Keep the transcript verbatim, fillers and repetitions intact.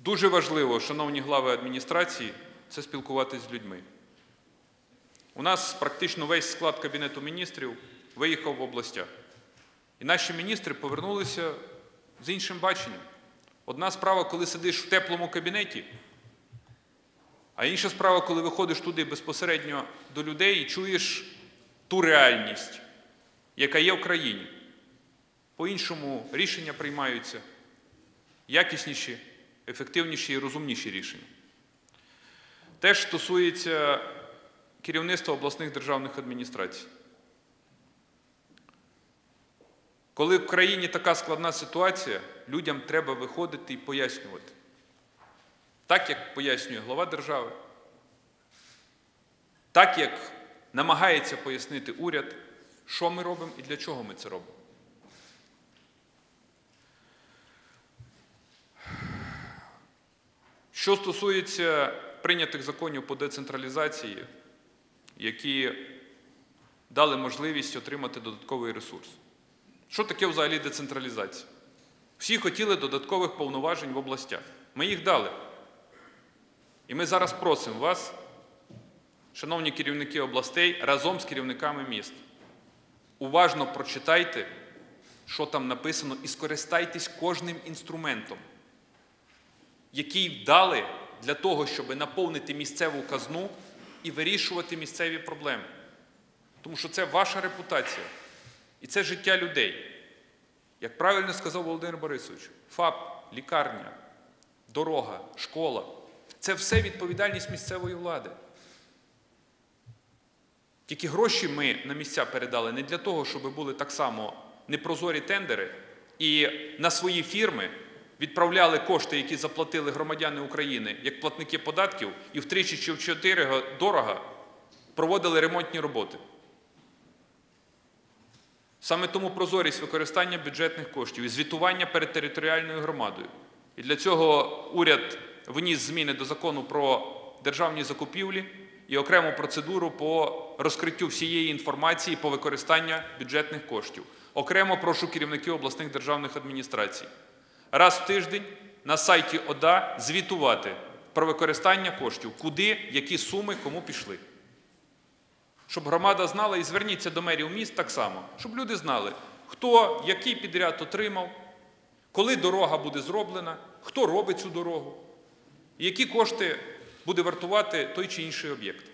Дуже важливо, шановні глави адміністрації, це спілкуватись з людьми. У нас практично весь склад Кабінету міністрів виїхав в областях. І наші міністри повернулися з іншим баченням. Одна справа, коли сидиш в теплому кабінеті, а інша справа, коли виходиш туди безпосередньо до людей і чуєш ту реальність, яка є в країні. По-іншому рішення приймаються, якісніші, ефективніші і розумніші рішення. Теж стосується керівництва обласних державних адміністрацій. Коли в країні така складна ситуація, людям треба виходити і пояснювати. Так, як пояснює глава держави, так, як намагається пояснити уряд, що ми робимо і для чого ми це робимо. Що стосується прийнятих законів по децентралізації, які дали можливість отримати додатковий ресурс. Що таке взагалі децентралізація? Всі хотіли додаткових повноважень в областях. Ми їх дали. І ми зараз просимо вас, шановні керівники областей, разом з керівниками міст, уважно прочитайте, що там написано, і скористайтесь кожним інструментом, який дали для того, щоб наповнити місцеву казну і вирішувати місцеві проблеми. Тому що це ваша репутація. І це життя людей. Як правильно сказав Володимир Борисович, ФАП, лікарня, дорога, школа – це все відповідальність місцевої влади. Тільки гроші ми на місця передали не для того, щоб були так само непрозорі тендери і на свої фірми відправляли кошти, які заплатили громадяни України, як платники податків, і втричі чи в чотири дорого проводили ремонтні роботи. Саме тому прозорість використання бюджетних коштів і звітування перед територіальною громадою. І для цього уряд вніс зміни до Закону про державні закупівлі і окрему процедуру по розкриттю всієї інформації по використанню бюджетних коштів. Окремо прошу керівників обласних державних адміністрацій раз в тиждень на сайті ОДА звітувати про використання коштів, куди, які суми, кому пішли. Щоб громада знала, і зверніться до мерів міст так само, щоб люди знали, хто який підряд отримав, коли дорога буде зроблена, хто робить цю дорогу, і які кошти буде вартувати той чи інший об'єкт.